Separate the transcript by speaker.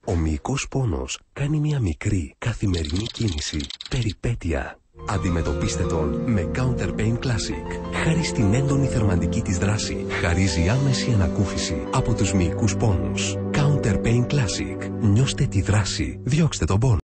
Speaker 1: Ο μυϊκός πόνος κάνει μια μικρή καθημερινή κίνηση περιπέτεια. Αντιμετωπίστε τον με Counter Pain Classic. Χάρη στην έντονη θερμαντική της δράση, χαρίζει άμεση ανακούφιση από τους μυϊκούς πόνους. Counter Pain Classic. Νιώστε τη δράση. Διώξτε τον πόνο.